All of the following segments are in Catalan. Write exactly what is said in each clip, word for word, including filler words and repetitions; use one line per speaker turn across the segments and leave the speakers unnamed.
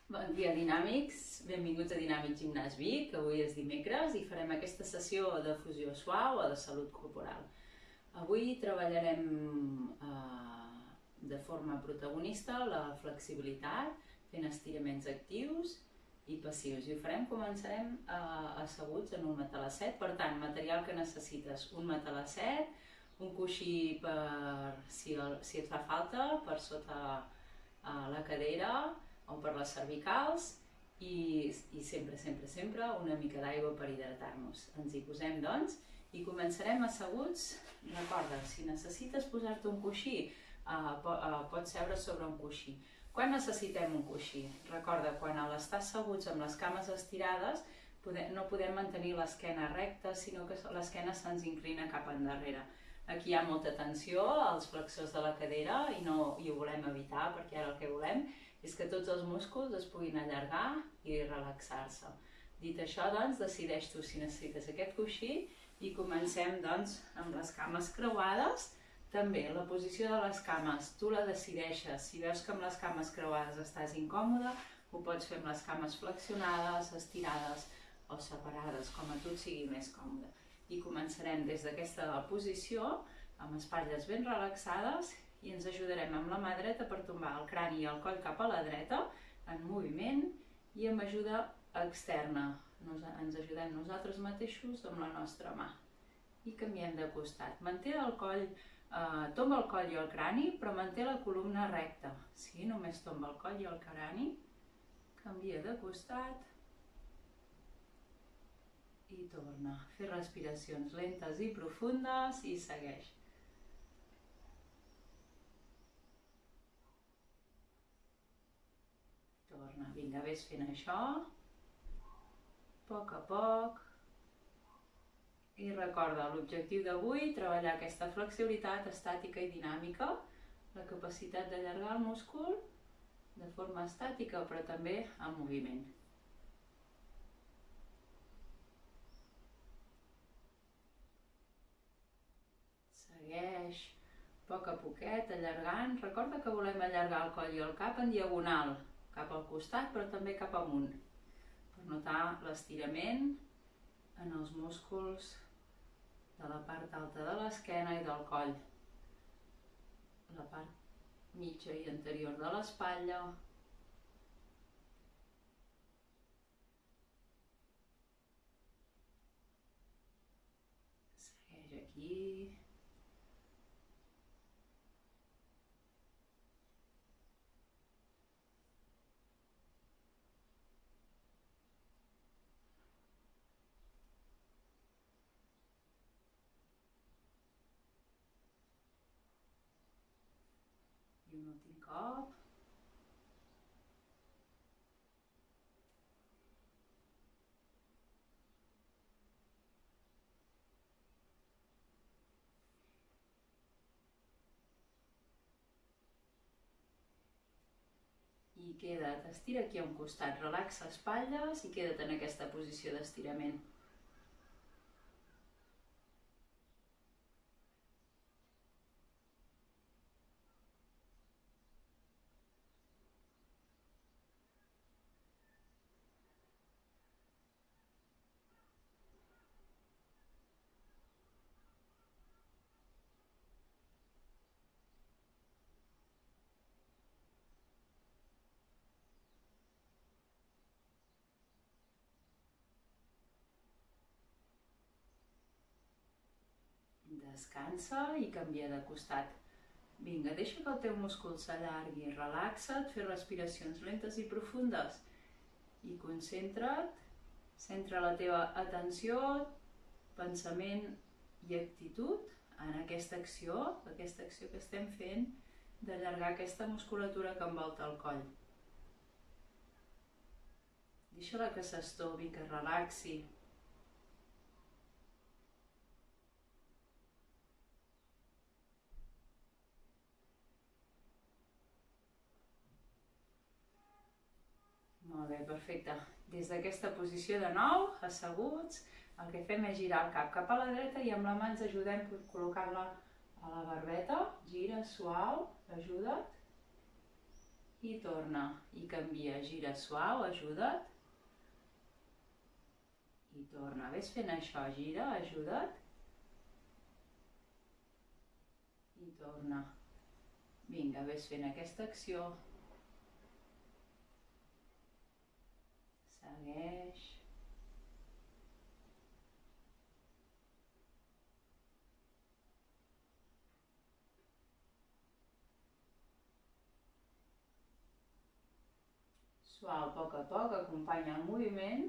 Bon dia, dinàmics. Benvinguts a Dinàmic Gimnàs Vic. Avui és dimecres i farem aquesta sessió de fusió suau o de salut corporal. Avui treballarem eh, de forma protagonista la flexibilitat, fent estiraments actius i passius. I ho farem, començarem eh, asseguts en un matalasset. Per tant, material que necessites: un matalasset, un coixí per, si, el, si et fa falta, per sota eh, la cadera o per les cervicals, i, i sempre, sempre, sempre una mica d'aigua per hidratar-nos. Ens hi posem, doncs, i començarem asseguts. Recorda, si necessites posar-te un coixí, eh, pots seure sobre un coixí. Quan necessitem un coixí? Recorda, quan a l'estar asseguts amb les cames estirades no podem mantenir l'esquena recta, sinó que l'esquena se'ns inclina cap endarrere. Aquí hi ha molta tensió als flexors de la cadera i, no, i ho volem evitar, perquè ara el que volem és que tots els músculs es puguin allargar i relaxar-se. Dit això, doncs, decideix tu si necessites aquest coixí i comencem, doncs, amb les cames creuades. També la posició de les cames tu la decideixes. Si veus que amb les cames creuades estàs incòmode, ho pots fer amb les cames flexionades, estirades o separades, com a tu et sigui més còmode. I començarem des d'aquesta posició, amb espatlles ben relaxades, i ens ajudarem amb la mà dreta per tombar el crani i el coll cap a la dreta, en moviment i amb ajuda externa. Ens ajudem nosaltres mateixos amb la nostra mà. I canviem de costat. Manté el coll, eh, tomba el coll i el crani, però manté la columna recta. Sí, només tomba el coll i el crani. Canvia de costat. I torna. Fer respiracions lentes i profundes i segueix. Torna. Vinga, vés fent això. A poc a poc. I recorda, l'objectiu d'avui, treballar aquesta flexibilitat estàtica i dinàmica, la capacitat d'allargar el múscul de forma estàtica, però també en moviment. Segueix a poc a poquet, allargant. Recorda que volem allargar el coll i el cap en diagonal, cap al costat, però també cap amunt, per notar l'estirament en els músculs de la part alta de l'esquena i del coll, la part mitja i anterior de l'espatlla. Segueix aquí. I un últim cop. I queda't, estira aquí a un costat, relaxa espatlles i queda't en aquesta posició d'estirament. Descansa i canvia de costat. Vinga, deixa que el teu múscul s'allargui, relaxa't, fer respiracions lentes i profundes i concentra't, centra la teva atenció, pensament i actitud en aquesta acció, aquesta acció que estem fent d'allargar aquesta musculatura que envolta el coll. Deixa-la que s'estovi, que es relaxi. Molt bé, perfecte. Des d'aquesta posició de nou, asseguts, el que fem és girar el cap cap a la dreta i amb la mà ens ajudem col·locant-la a la barbeta. Gira, suau, ajuda't. i torna, i canvia, gira suau, ajuda't, i torna, ves fent això, gira, ajuda't, i torna. Vinga, ves fent aquesta acció, segueix. Suau, a poc a poc, acompanya el moviment.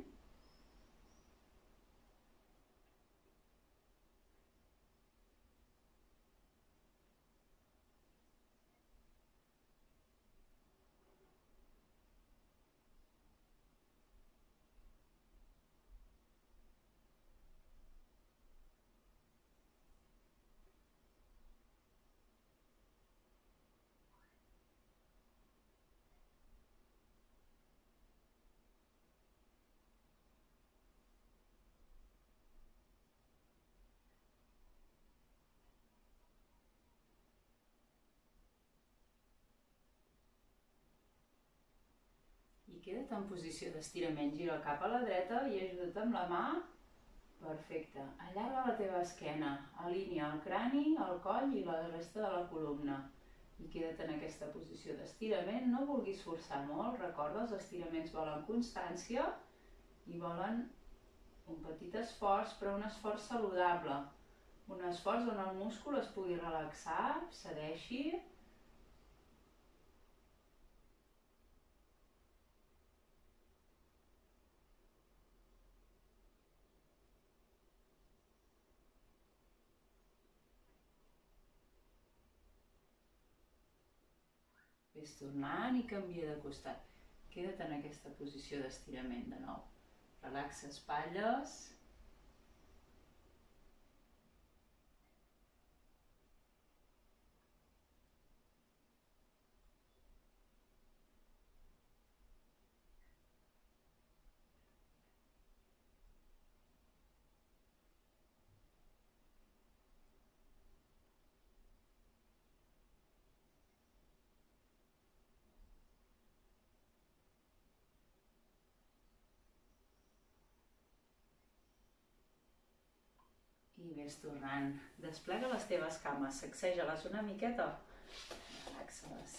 I queda't en posició d'estirament, gira el cap a la dreta i ajuda't amb la mà. Perfecte. Allarga la teva esquena, alinea el crani, el coll i la resta de la columna. I queda't en aquesta posició d'estirament, no vulguis forçar molt, recorda, els estiraments volen constància i volen un petit esforç, però un esforç saludable. Un esforç on el múscul es pugui relaxar, cedeixi. Ves tornant i canvia de costat. Queda't en aquesta posició d'estirament de nou. Relaxa espatlles. I ves tornant. Desplega les teves cames, sacseja-les una miqueta, relaxa-les.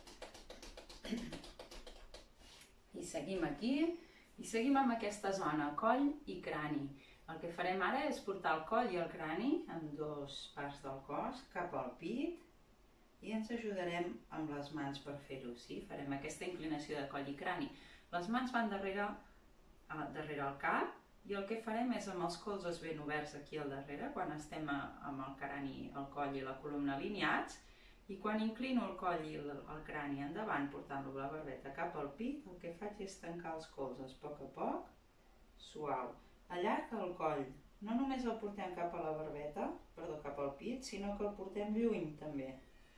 I seguim aquí, i seguim amb aquesta zona, coll i crani. El que farem ara és portar el coll i el crani, amb dos parts del cos, cap al pit, i ens ajudarem amb les mans per fer-ho, sí? Farem aquesta inclinació de coll i crani. Les mans van darrere, darrere el cap, i el que farem és amb els colzes ben oberts aquí al darrere, quan estem amb el crani, el coll i la columna alineats, i quan inclino el coll i el, el crani endavant, portant-lo la barbeta cap al pit, el que faig és tancar els colzes a poc a poc, suau. Allarga el coll, no només el portem cap a la barbeta, perdó, cap al pit, sinó que el portem lluny també.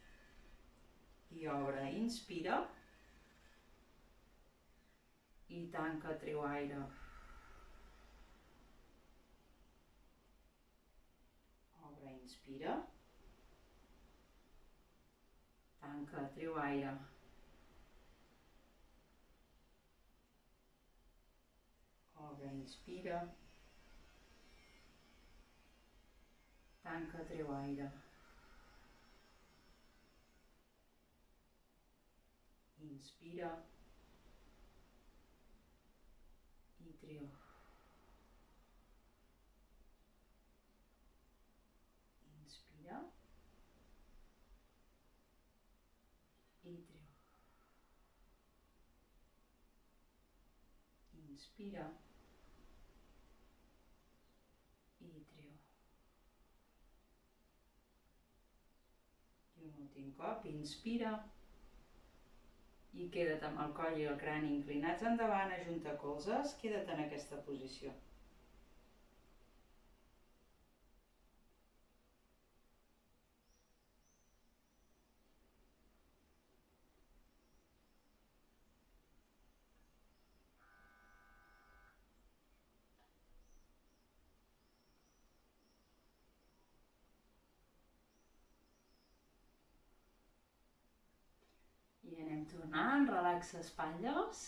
I obre, inspira, i tanca, treu aire. Obre, inspira, tanca, treu aire. Obre, inspira, tanca, treu aire. Inspira i treu. Inspira i treu. Inspira i treu. I un últim cop, inspira i queda't amb el coll i el crani inclinats endavant, ajunta colzes, queda't en aquesta posició. I I anem tornant, relaxa espatlles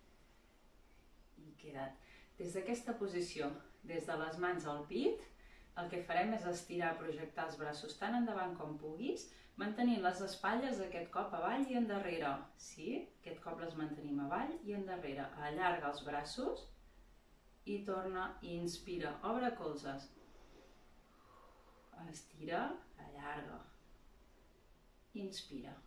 i queda't. Des d'aquesta posició, des de les mans al pit, el que farem és estirar, projectar els braços tan endavant com puguis, mantenint les espatlles aquest cop avall i endarrere. Sí? Aquest cop les mantenim avall i endarrere. Allarga els braços i torna, i inspira, obre colzes. Estira, allarga. Inspira.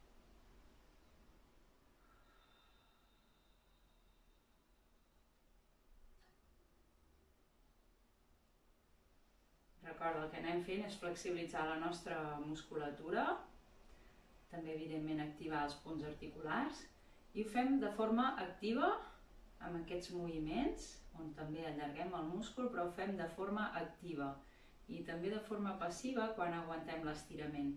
Recorda, el que anem fent és flexibilitzar la nostra musculatura, també evidentment activar els punts articulars, i ho fem de forma activa amb aquests moviments, on també allarguem el múscul, però ho fem de forma activa i també de forma passiva quan aguantem l'estirament.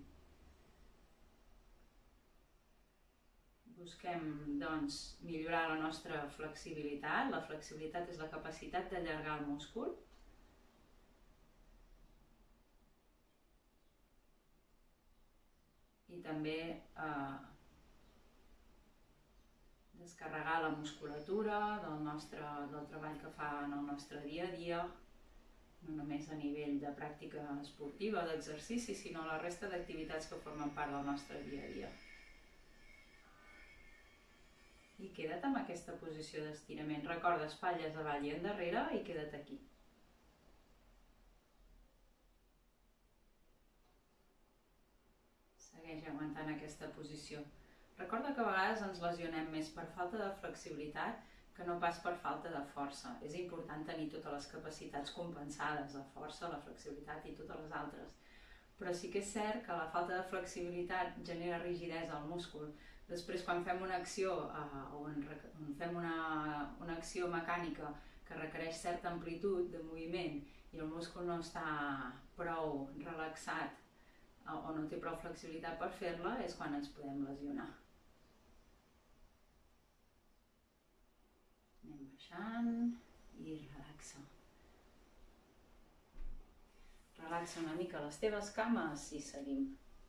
Busquem, doncs, millorar la nostra flexibilitat. La flexibilitat és la capacitat d'allargar el múscul. I també eh, descarregar la musculatura del, nostre, del treball que fa en el nostre dia a dia, no només a nivell de pràctica esportiva, d'exercici, sinó la resta d'activitats que formen part del nostre dia a dia. I queda't amb aquesta posició d'estirament. Recorda, espatlles avall i endarrere i queda't aquí. Segueix aguantant aquesta posició. Recorda que a vegades ens lesionem més per falta de flexibilitat que no pas per falta de força. És important tenir totes les capacitats compensades, la força, la flexibilitat i totes les altres. Però sí que és cert que la falta de flexibilitat genera rigidesa al múscul. Després, quan fem una acció, eh, on, on fem una, una acció mecànica que requereix certa amplitud de moviment i el múscul no està prou relaxat o no té prou flexibilitat per fer-la, és quan ens podem lesionar. Anem baixant i relaxa. Relaxa una mica les teves cames i seguim.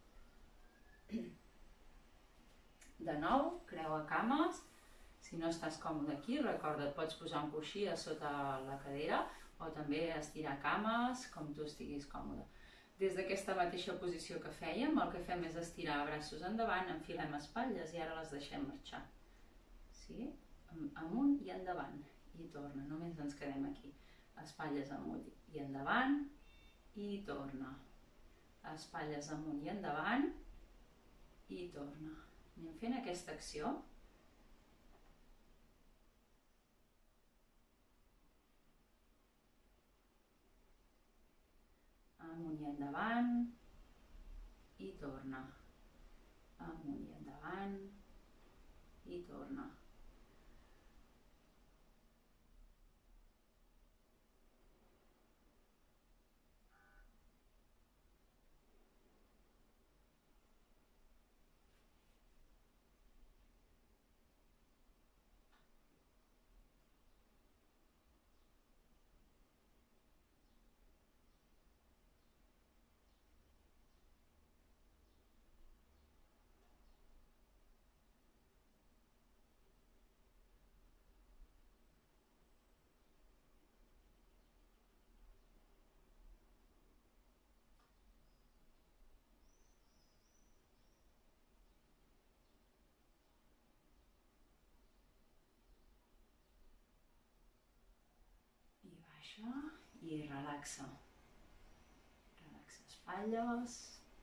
De nou, creua cames. Si no estàs còmode aquí, recorda, et pots posar un coixí a sota la cadera o també estirar cames com tu estiguis còmode. Des d'aquesta mateixa posició que fèiem, el que fem és estirar braços endavant, enfilem espatlles i ara les deixem marxar. Sí? Amunt i endavant. I torna, només ens quedem aquí. Espatlles amunt i endavant i torna. Espatlles amunt i endavant i torna. Anem fent aquesta acció. Amunt i endavant i torna. Amunt i endavant i torna. I relaxa. Relaxa espatlles.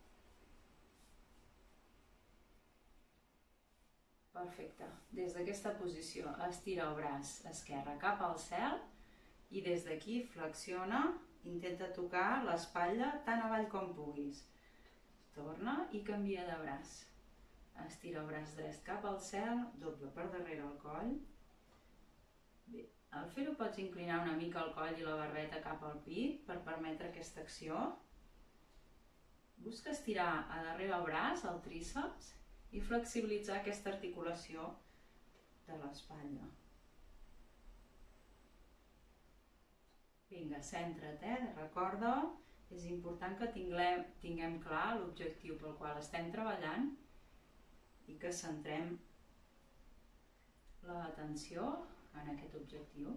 Perfecte. Des d'aquesta posició estira el braç esquerre cap al cel i des d'aquí flexiona, intenta tocar l'espatlla tan avall com puguis. Torna i canvia de braç. Estira el braç dret cap al cel, dobla per darrere el coll. Bé. Al fer-ho pots inclinar una mica el coll i la barbeta cap al pit per permetre aquesta acció. Busca estirar a darrere el braç, el tríceps, i flexibilitzar aquesta articulació de l'espatlla. Vinga, centra't, eh? Recorda, és important que tinguem, tinguem clar l'objectiu pel qual estem treballant i que centrem l'atenció en aquest objectiu.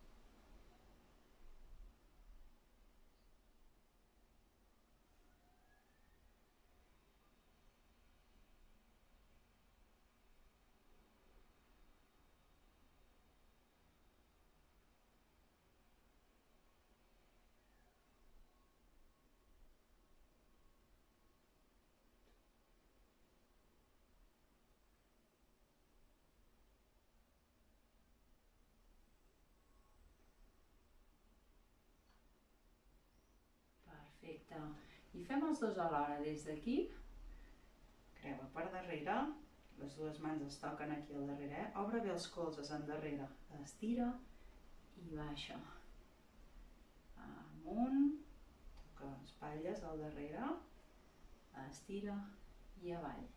Perfecte. I fem els dos alhora, des d'aquí, creua per darrere, les dues mans es toquen aquí al darrere, eh? Obre bé els colzes endarrere, estira i baixa. Amunt, toca espatlles al darrere, estira i avall.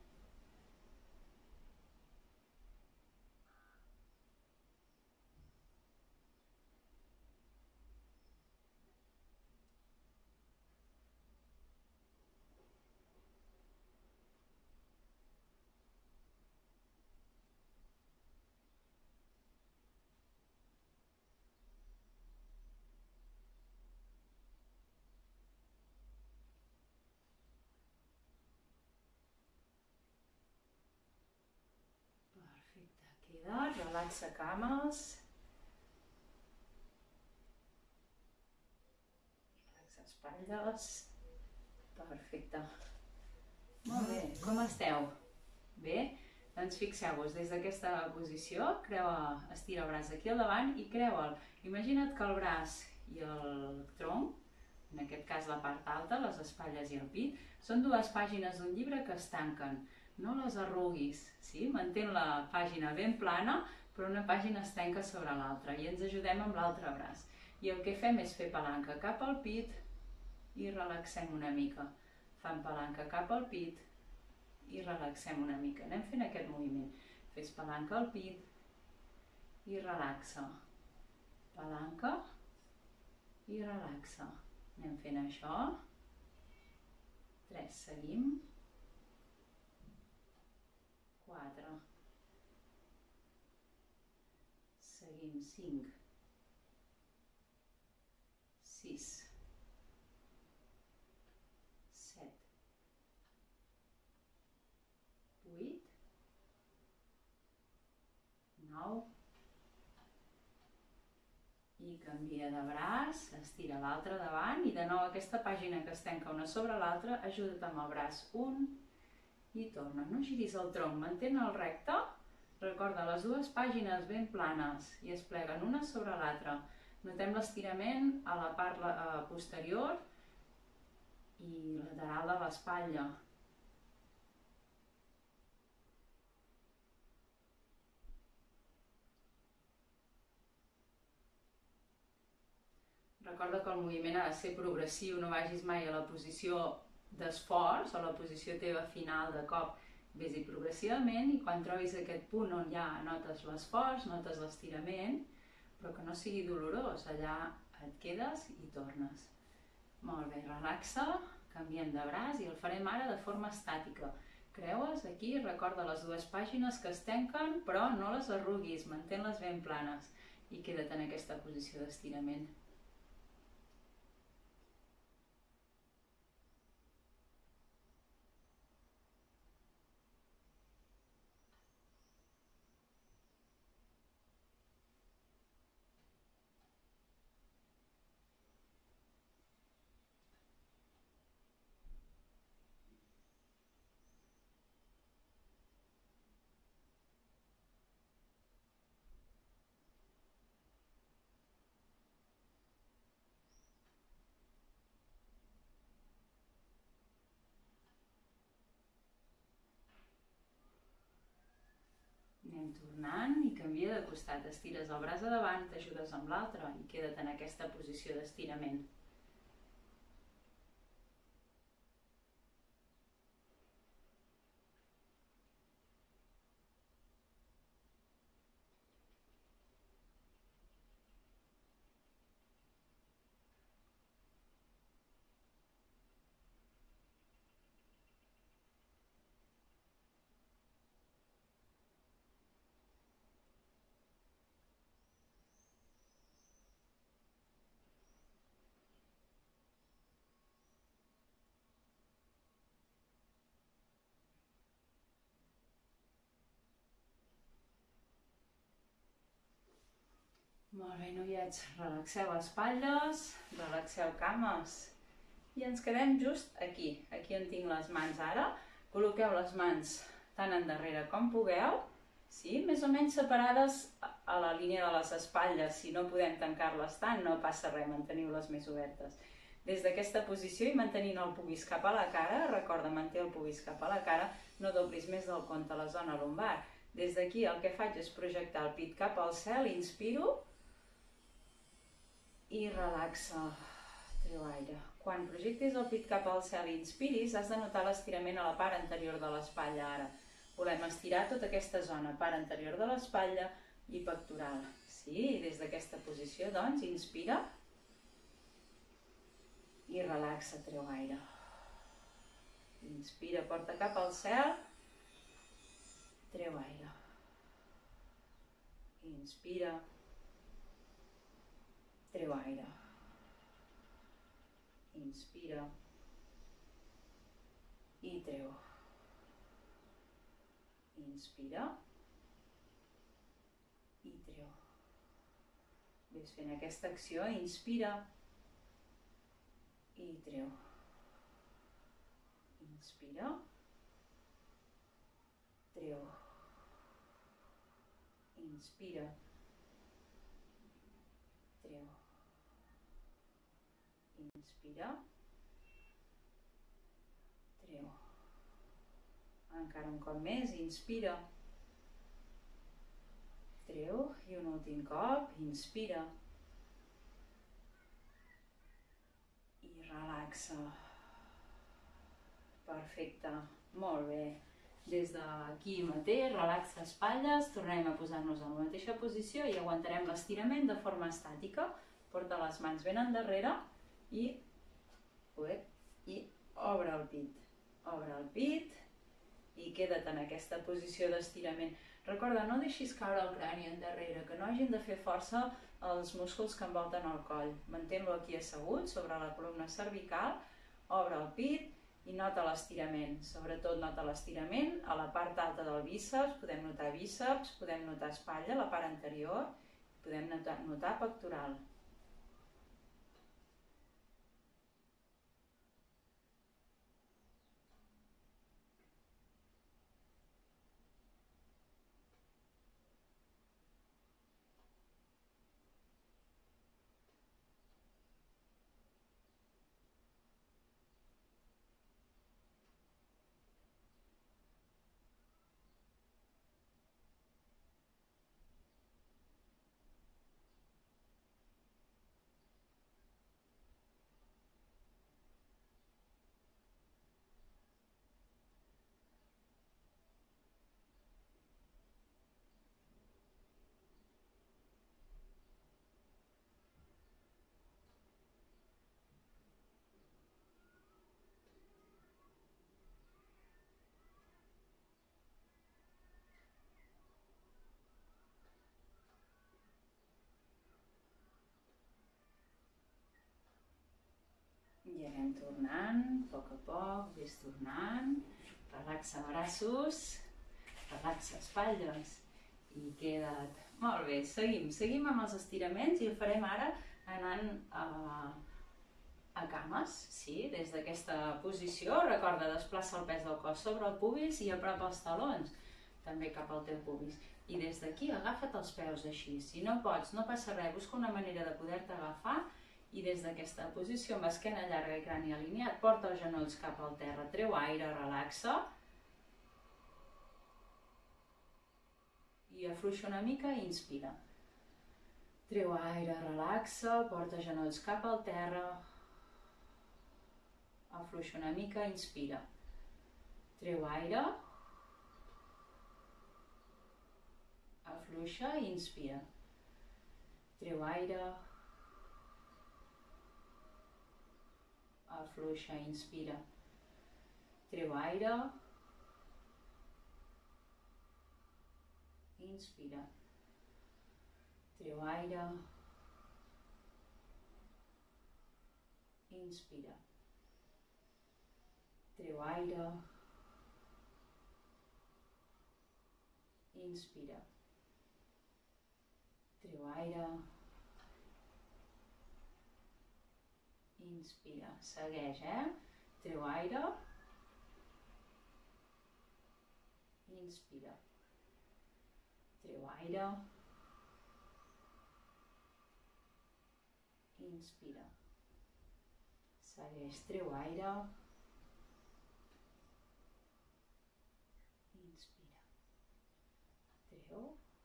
Perfecte, queda, relaxa cames, relaxa espatlles, perfecte. Molt bé, com esteu? Bé? Doncs fixeu-vos, des d'aquesta posició, creua, estira el braç aquí al davant i creua'l. Imagina't que el braç i el tronc, en aquest cas la part alta, les espatlles i el pit, són dues pàgines d'un llibre que es tanquen. No les arruguis, sí? Mantén la pàgina ben plana, però una pàgina es tanca sobre l'altra i ens ajudem amb l'altre braç. I el que fem és fer palanca cap al pit i relaxem una mica. Fem palanca cap al pit i relaxem una mica. Anem fent aquest moviment. Fes palanca al pit i relaxa. Palanca i relaxa. Anem fent això. Tres, seguim. Quatre. Seguim. Cinc. Sis. Set. Vuit. Nou. I canvia de braç, estira l'altre davant i de nou aquesta pàgina que es tanca una sobre l'altra, ajuda't amb el braç. Un i torna. No giris el tronc, mantén el recte. Recorda, les dues pàgines ben planes i es pleguen una sobre l'altra. Notem l'estirament a la part posterior i lateral de l'espatlla. Recorda que el moviment ha de ser progressiu, no vagis mai a la posició d'esforç o la posició teva final de cop. Vés-hi progressivament i quan trobis aquest punt on ja notes l'esforç, notes l'estirament, però que no sigui dolorós, allà et quedes i tornes. Molt bé, relaxa, canviem de braç i el farem ara de forma estàtica. Creues aquí, recorda les dues pàgines que es tanquen, però no les arruguis, mantén-les ben planes i queda't en aquesta posició d'estirament. Anem tornant i canvia de costat. Estires el braç a davant, t'ajudes amb l'altre i queda't en aquesta posició d'estirament. Molt bé, noiets, relaxeu espatlles, relaxeu cames i ens quedem just aquí, aquí on tinc les mans ara. Col·loqueu les mans tant endarrere com pugueu, sí? Més o menys separades a la línia de les espatlles. Si no podem tancar-les tant, no passa res, manteniu-les més obertes. Des d'aquesta posició i mantenint el pubis cap a la cara, recorda, manté el pubis cap a la cara, no doblis més del compte a la zona lumbar. Des d'aquí el que faig és projectar el pit cap al cel, inspiro i relaxa, treu aire. Quan projectis el pit cap al cel i inspiris, has de notar l'estirament a la part anterior de l'espatlla ara. Volem estirar tota aquesta zona, part anterior de l'espatlla i pectoral. Sí, des d'aquesta posició, doncs, inspira i relaxa, treu aire. Inspira, porta cap al cel, treu aire. Inspira, treu aire. Inspira i treu. Inspira i treu. Ves fent aquesta acció, inspira i treu. Inspira, treu. Inspira, treu. Inspira, treu. Encara un cop més, inspira, treu, i un últim cop, inspira i relaxa. Perfecte, molt bé. Des d'aquí mateix, relaxa espatlles, tornem a posar-nos en la mateixa posició i aguantarem l'estirament de forma estàtica. Porta les mans ben endarrere i, i obre el pit. Obre el pit i queda't en aquesta posició d'estirament. Recorda, no deixis caure el crani endarrere, que no hagin de fer força els músculs que envolten el coll. Mantén-lo aquí assegut, sobre la columna cervical, obre el pit i nota l'estirament. Sobretot nota l'estirament a la part alta del bíceps, podem notar bíceps, podem notar espatlla, la part anterior, podem notar, notar pectoral. I anem tornant, a poc a poc, ves tornant, relaxa braços, relaxa espatlles i queda't. Molt bé, seguim, seguim amb els estiraments i ho farem ara anant a, a cames, sí? Des d'aquesta posició, recorda, desplaça el pes del cos sobre el pubis i apropa els talons, també cap al teu pubis. I des d'aquí agafa't els peus així, si no pots, no passa res, busca una manera de poder-te agafar. I des d'aquesta posició, amb esquena llarga i crani alineat, porta els genolls cap al terra, treu aire, relaxa. I afluixa una mica i inspira. Treu aire, relaxa, porta genolls cap al terra. Afluixa una mica, inspira. Treu aire. Afluixa i inspira. Treu aire. Afluixa, inspira. Treu aire. Inspira. Treu aire. Inspira. Treu aire. Inspira. Treu aire. Inspira. Segueix, eh? Treu aire. Inspira. Treu aire. Inspira. Segueix, treu aire. Inspira. Treu.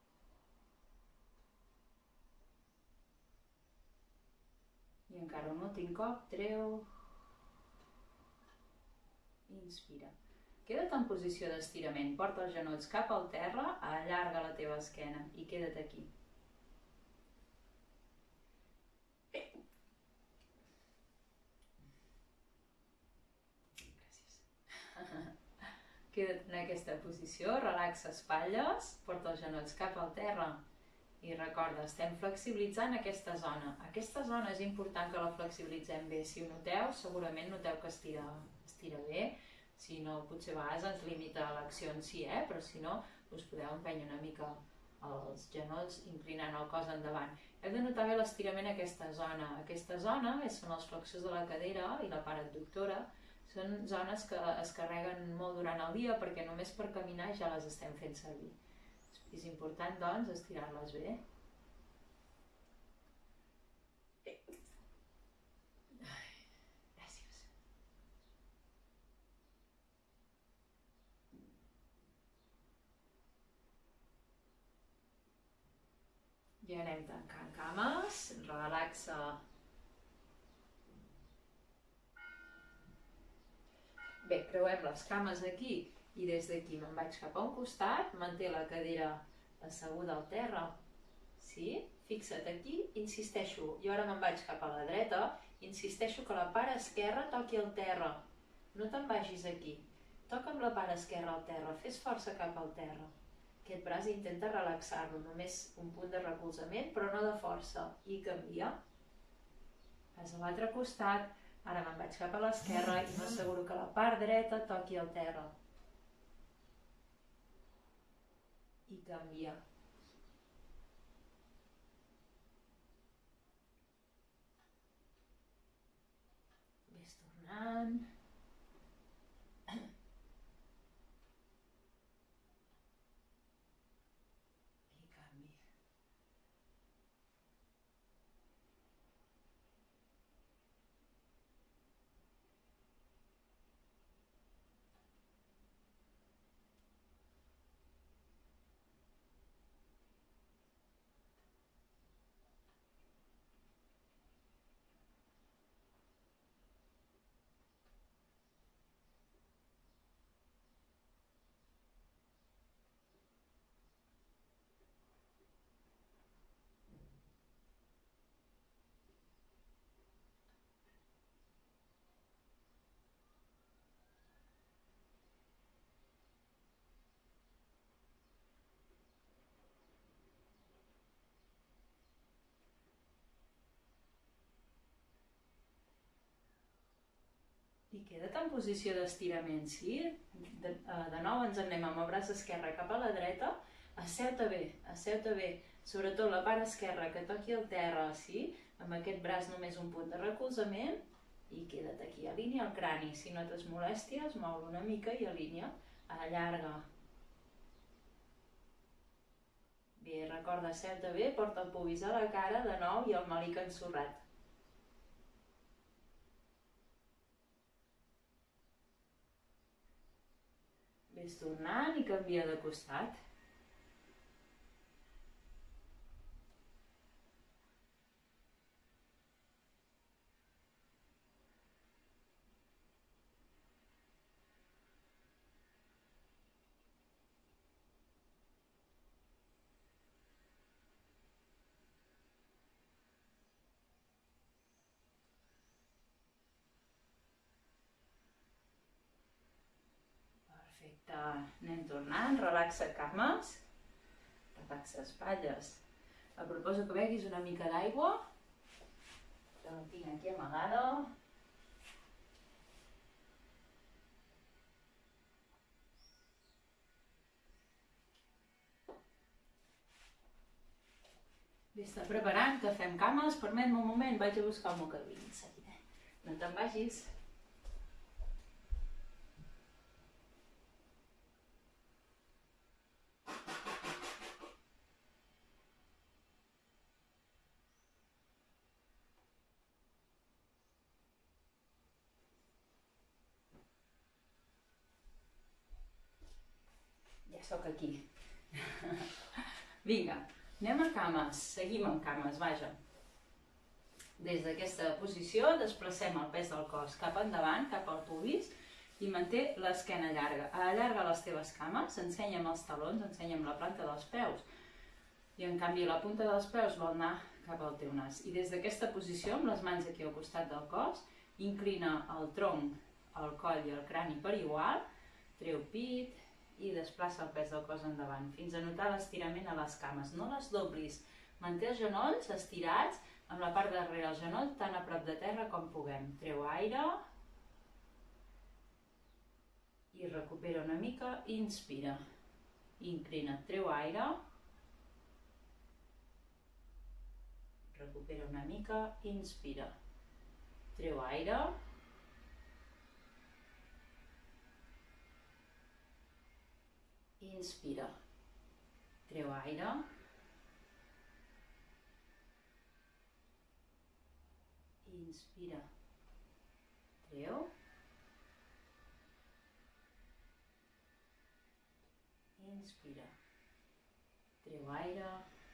I encara un últim cop, treu. Inspira. Queda't en posició d'estirament. Porta els genolls cap al terra, allarga la teva esquena i queda't aquí. Gràcies. Queda't en aquesta posició, relaxa espatlles, porta els genolls cap al terra i recorda, estem flexibilitzant aquesta zona. Aquesta zona és important que la flexibilitzem bé. Si ho noteu, segurament noteu que estira, estira bé. Si no, potser a vegades ens limita l'acció en si, eh? Però si no, us podeu empènyer una mica els genolls inclinant el cos endavant. Heu de notar bé l'estirament a aquesta zona. Aquesta zona són els flexors de la cadera i la part adductora. Són zones que es carreguen molt durant el dia perquè només per caminar ja les estem fent servir. És important, doncs, estirar-les bé. Gràcies. I anem tancant cames, relaxa. Bé, creuem les cames aquí i des d'aquí me'n vaig cap a un costat, manté la cadera asseguda al terra, sí? Fixa't aquí, insisteixo, jo ara me'n vaig cap a la dreta, insisteixo que la part esquerra toqui al terra, no te'n vagis aquí, toca amb la part esquerra al terra, fes força cap al terra. Aquest braç intenta relaxar-lo, només un punt de recolzament, però no de força, i canvia. Vas a l'altre costat, ara me'n vaig cap a l'esquerra i m'asseguro que la part dreta toqui al terra. I canvia. Ves tornant. I canvia. I queda't en posició d'estirament, sí? De, de nou ens anem amb el braç esquerre cap a la dreta, asseu-te bé, asseu-te bé, sobretot la part esquerra que toqui el terra, sí? Amb aquest braç només un punt de recolzament i queda't aquí, alinea el crani, si notes molèsties, mou-lo una mica i alinea, allarga. Bé, recorda, asseu-te bé, porta el pubis a la cara de nou i el melic ensorrat. Ves tornant i canvia de costat. Perfecte, anem tornant, relaxa cames, relaxa espatlles. Et proposo que beguis una mica d'aigua, que la tinc aquí amagada. Bé, està preparant, que fem cames, permet-me un moment, vaig a buscar el mocador. No te'n vagis. Ja sóc aquí. Vinga, anem a cames, seguim amb cames, vaja. Des d'aquesta posició desplacem el pes del cos cap endavant, cap al pubis, i manté l'esquena llarga. Allarga les teves cames, ensenya'm els talons, ensenya'm la planta dels peus. I en canvi la punta dels peus vol anar cap al teu nas. I des d'aquesta posició, amb les mans aquí al costat del cos, inclina el tronc, el coll i el crani per igual, treu pit i desplaça el pes del cos endavant, fins a notar l'estirament a les cames. No les doblis, manté els genolls estirats, amb la part darrere del genoll tan a prop de terra com puguem. Treu aire i recupera una mica, inspira. Inclina't, treu aire, recupera una mica, inspira. Treu aire, inspira. Treu aire, inspira. Treu, inspira. Treu aire,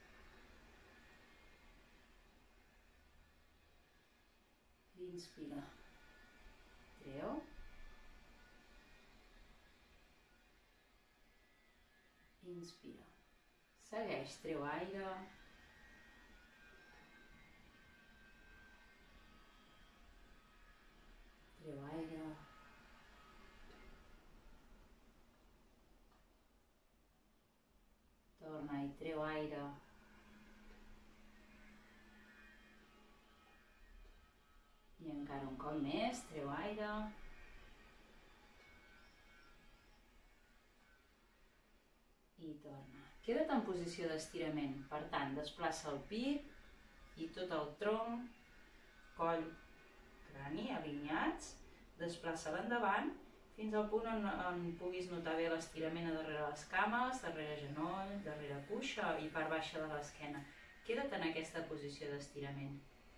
inspira. Treu, inspira. Segueix, treu aire, treu aire, torna i treu aire, i encara un cop més, treu aire, i torna. Queda't en posició d'estirament, per tant, desplaça el pit i tot el tronc, coll, crani alineats, desplaça l'endavant fins al punt on, on puguis notar bé l'estirament a darrere les cames, darrere genoll, darrere cuixa i part baixa de l'esquena. Queda't en aquesta posició d'estirament.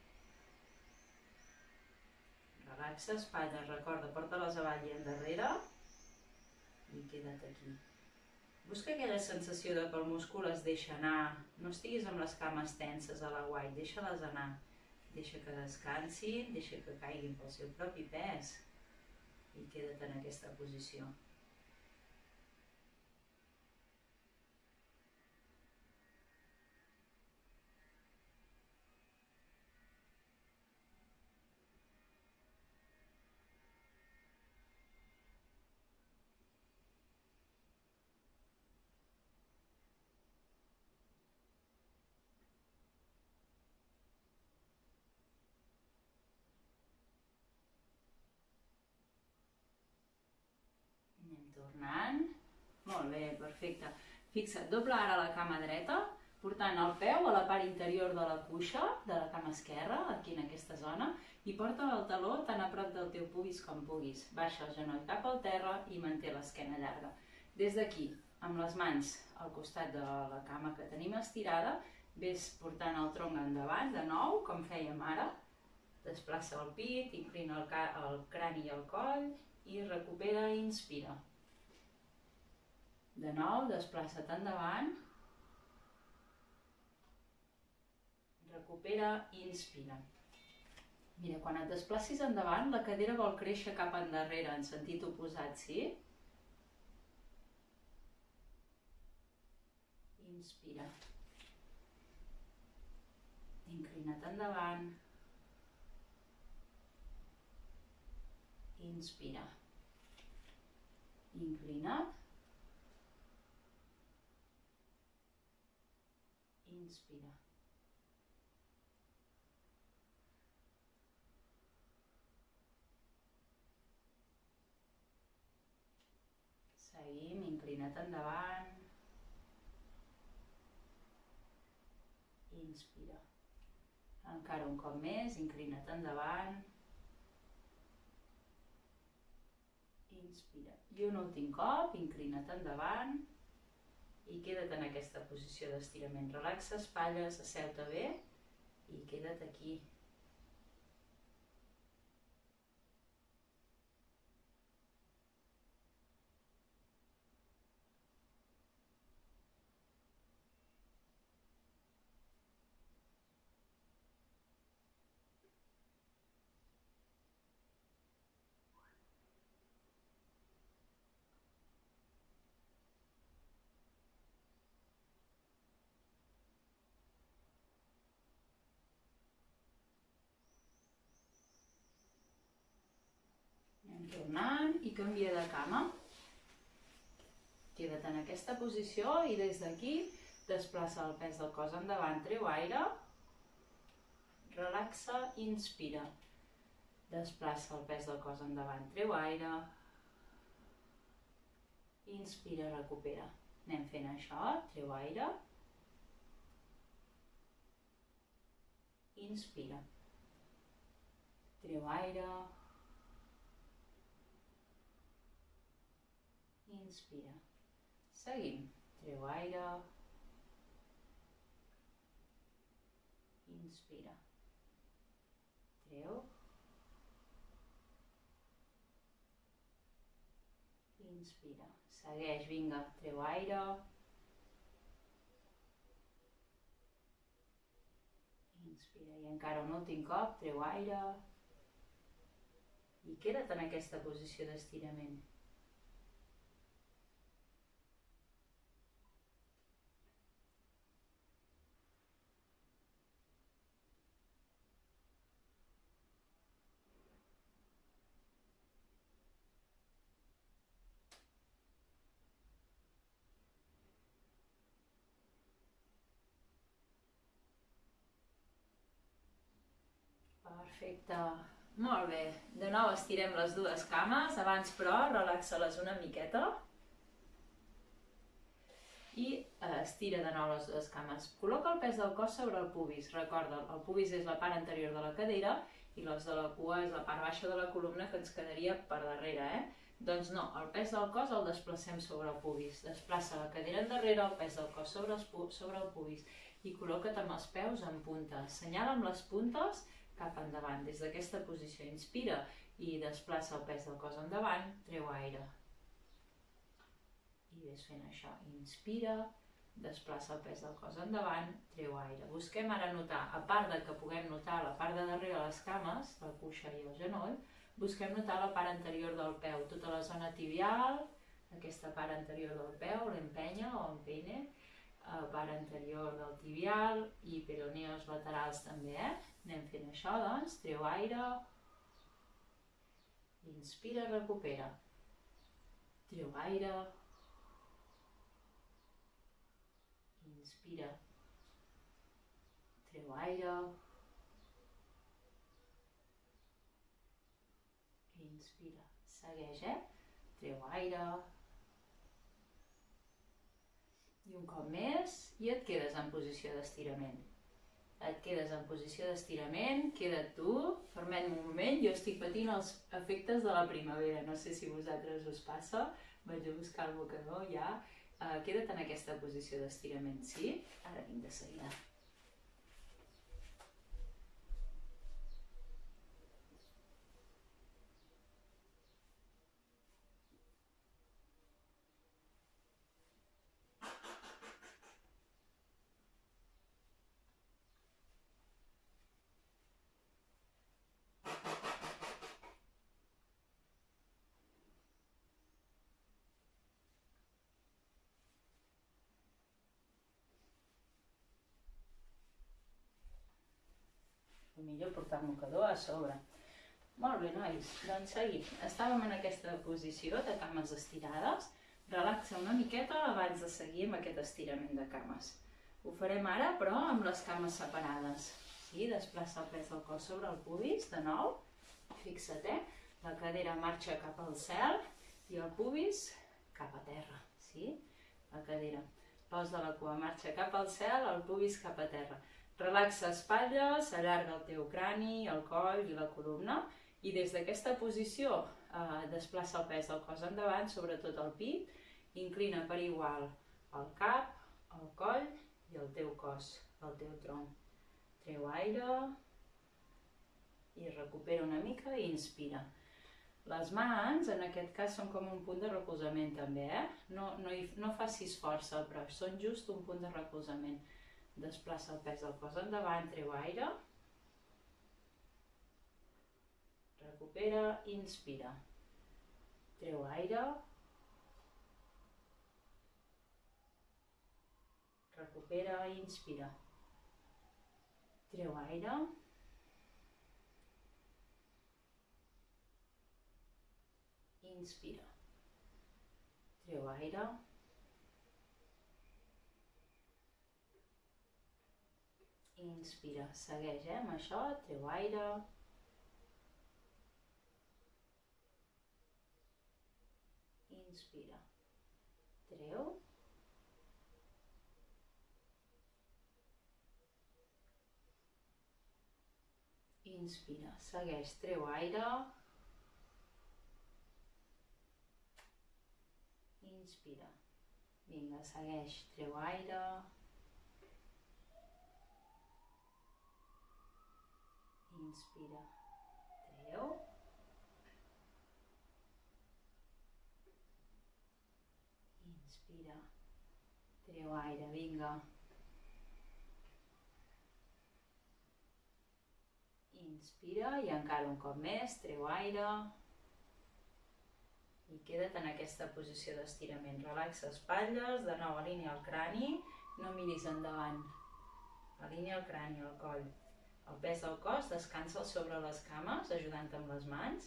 Relaxa espatlles, recorda, porta-les avall i endarrere i queda't aquí. Busca aquella sensació de que el múscul es deixa anar, no estiguis amb les cames tenses a l'aguait, deixa-les anar. Deixa que descansin, deixa que caiguin pel seu propi pes i queda't en aquesta posició. Tornant. Molt bé, perfecte. Fixa't, dobla ara la cama dreta, portant el peu a la part interior de la cuixa, de la cama esquerra, aquí en aquesta zona, i porta el taló tan a prop del teu pubis com puguis. Baixa el genoll cap al terra i manté l'esquena llarga. Des d'aquí, amb les mans al costat de la cama que tenim estirada, ves portant el tronc endavant, de nou, com fèiem ara. Desplaça el pit, inclina el, el crani i el coll i recupera i inspira. De nou, desplaça't endavant, recupera i inspira. Mira, quan et desplacis endavant, la cadera vol créixer cap endarrere, en sentit oposat, sí? Inspira. Inclina't endavant. Inspira. Inclina't. Inspira. Seguim, inclina't endavant. Inspira. Encara un cop més, inclina't endavant. inspira. I un últim cop, inclina't endavant i queda't en aquesta posició d'estirament. Relaxa espatlles, asseu-te bé i queda't aquí. Tornant i canvia de cama. Queda't en aquesta posició i des d'aquí desplaça el pes del cos endavant, treu aire, relaxa, inspira. Desplaça el pes del cos endavant, treu aire, inspira, recupera. Anem fent això, treu aire, inspira, treu aire, inspira. Seguim. Treu aire. Inspira. Treu. Inspira. Segueix, vinga. Treu aire. Inspira. I encara un últim cop. Treu aire. I queda't en aquesta posició d'estirament. Perfecte. Molt bé. De nou estirem les dues cames. Abans, però, relaxa-les una miqueta. I estira de nou les dues cames. Col·loca el pes del cos sobre el pubis. Recorda, el pubis és la part anterior de la cadera i l'os de la cua és la part baixa de la columna que ens quedaria per darrere, eh? Doncs no, el pes del cos el desplacem sobre el pubis. Desplaça la cadera endarrere, el pes del cos sobre, sobre el pubis i col·loca't amb els peus en punta. Assenyala amb les puntes cap endavant. Des d'aquesta posició inspira i desplaça el pes del cos endavant, treu aire. I ves fent això. Inspira, desplaça el pes del cos endavant, treu aire. Busquem ara notar, a part de que puguem notar la part de darrere de les cames, la cuixa i el genoll, busquem notar la part anterior del peu, tota la zona tibial, aquesta part anterior del peu, l'empenya o empeine, la part anterior del tibial i peroneus laterals també, eh? Anem fent això, doncs, treu aire, inspira, recupera, treu aire, inspira, treu aire, inspira, segueix, eh? Treu aire, i un cop més, i et quedes en posició d'estirament. Et quedes en posició d'estirament, queda't tu, permet-me un moment, jo estic patint els efectes de la primavera, no sé si a vosaltres us passa, vaig a buscar el mocador ja, uh, queda't en aquesta posició d'estirament, sí? Ara vinc de seguida. Millor portar el mocador a sobre. Molt bé, nois, doncs seguim. Estàvem en aquesta posició de cames estirades. Relaxa una miqueta abans de seguir amb aquest estirament de cames. Ho farem ara, però amb les cames separades. Sí, desplaça el pes del cos sobre el pubis, de nou. Fixa't, eh? La cadera marxa cap al cel i el pubis cap a terra. Sí? La cadera. L'os de la cua marxa cap al cel, el pubis cap a terra. Relaxa espatlles, allarga el teu crani, el coll i la columna i des d'aquesta posició eh, desplaça el pes del cos endavant, sobretot el pit, inclina per igual el cap, el coll i el teu cos, el teu tronc. Treu aire i recupera una mica i inspira. Les mans, en aquest cas, són com un punt de recolzament també, eh? No, no, hi, no facis força, però són just un punt de recolzament. Desplaça el pes del cos endavant, treu aire. Recupera, inspira. Treu aire. Recupera, inspira. Treu aire. Inspira. Treu aire. Inspira. Segueix, eh, amb això. Treu aire. Inspira. Treu. Inspira. Segueix. Treu aire. Inspira. Vinga, segueix. Treu aire. Inspira. Treu. Inspira. Treu aire. Vinga. Inspira i encara un cop més. Treu aire. I queda't en aquesta posició d'estirament. Relaxa espatlles, de nou alinea el crani, no miris endavant. Alinea el crani, el coll. El pes del cos descansa sobre les cames, ajudant-te amb les mans.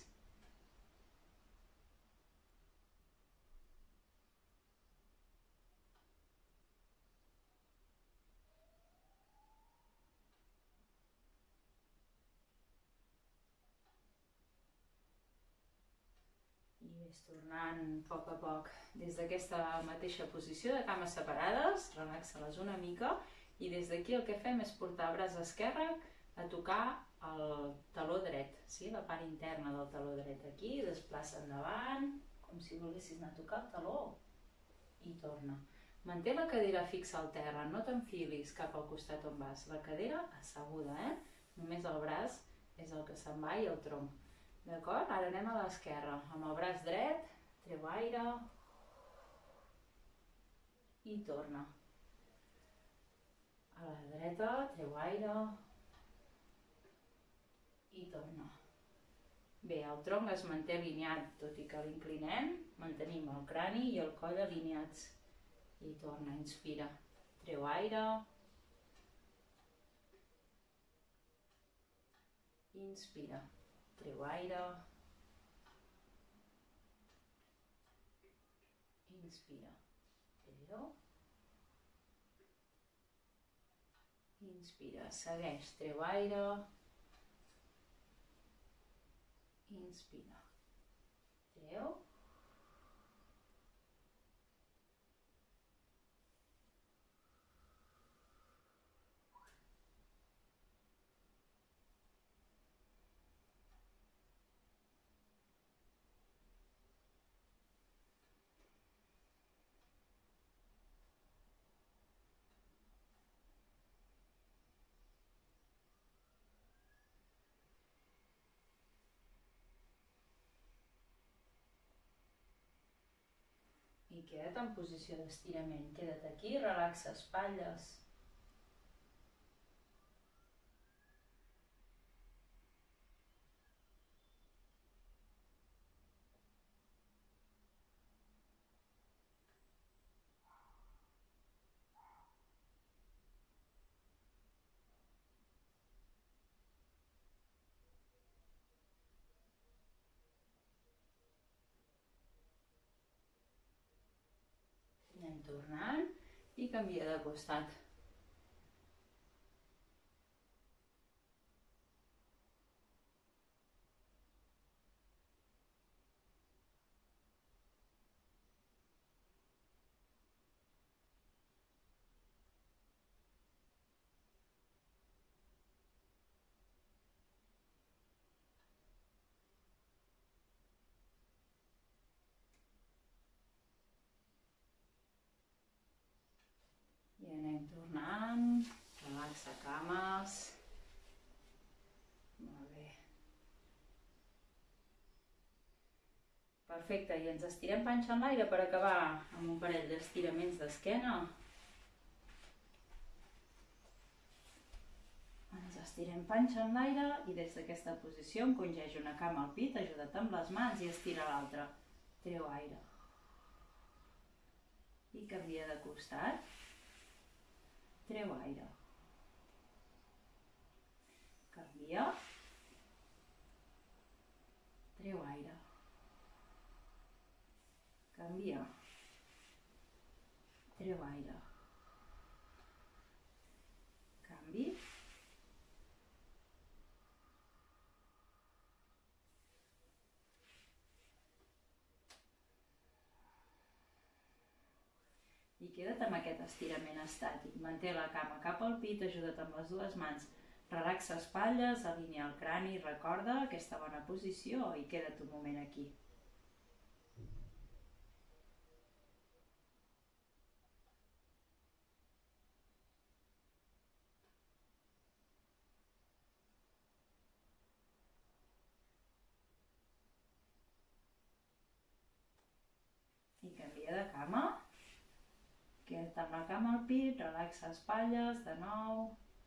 I ves tornant a poc a poc des d'aquesta mateixa posició de cames separades, relaxa-les una mica i des d'aquí el que fem és portar el braç esquerre a tocar el taló dret, sí? La part interna del taló dret aquí, desplaça endavant, com si volguessis anar a tocar el taló i torna. Manté la cadera fixa al terra, no t'enfilis cap al costat on vas, la cadera asseguda, eh? Només el braç és el que se'n va i el tronc. D'acord? Ara anem a l'esquerra. Amb el braç dret, treu aire i torna. A la dreta, treu aire i torna. Bé, el tronc es manté alineat, tot i que l'inclinem, mantenim el crani i el coll alineats. I torna, inspira. Treu aire. Inspira. Treu aire. Inspira. Treu. Inspira. Segueix. Treu aire. Inspira. Treu. I queda't en posició d'estirament. Queda't aquí, relaxa espatlles. Anem tornant i canvia de costat. Anem tornant, relaxa cames. Molt bé. Perfecte, i ens estirem panxa en l'aire per acabar amb un parell d'estiraments d'esquena. Ens estirem panxa en l'aire i des d'aquesta posició encongeix una cama al pit, ajuda't amb les mans i estira l'altra. Treu aire. I canvia de costat. Treu aire. Canvia. Treu aire. Canvia. Treu aire. Canvi. I queda't amb aquest estirament estàtic. Manté la cama cap al pit, ajuda't amb les dues mans. Relaxa espatlles, alinea el crani, recorda aquesta bona posició i queda't un moment aquí. I canvia de cama. Queda't amb la cama al pit, relaxa espatlles, de nou.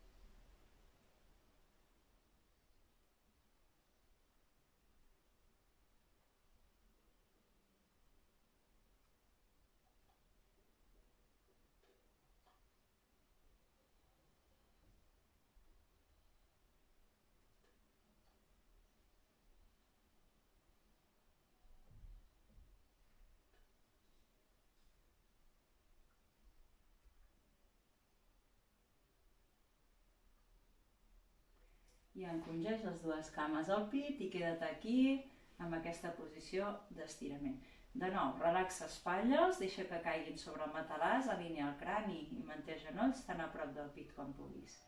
I encongeix les dues cames al pit i queda't aquí amb aquesta posició d'estirament. De nou, relaxa espatlles, deixa que caiguin sobre el matalàs, alinea el crani i manté genolls tan a prop del pit com puguis.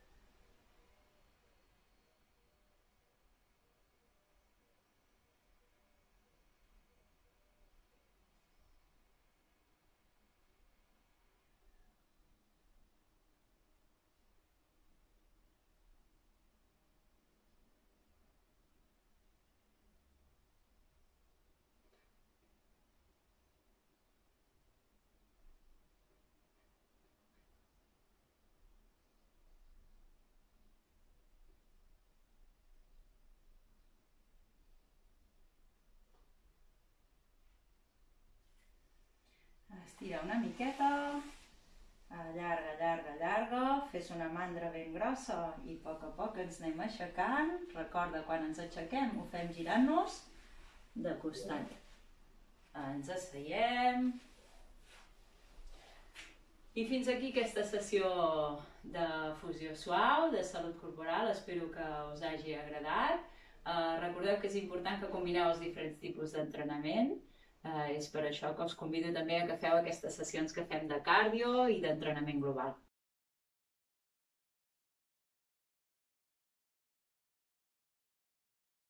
Estira una miqueta, allarga, allarga, allarga, fes una mandra ben grossa i a poc a poc ens anem aixecant. Recorda, quan ens aixequem ho fem girant-nos de costat. Ens asseiem. I fins aquí aquesta sessió de fusió suau, de salut corporal, espero que us hagi agradat. Uh, recordeu que és important que combineu els diferents tipus d'entrenament. Uh, és per això que us convido també a que feu aquestes sessions que fem de cardio i d'entrenament global.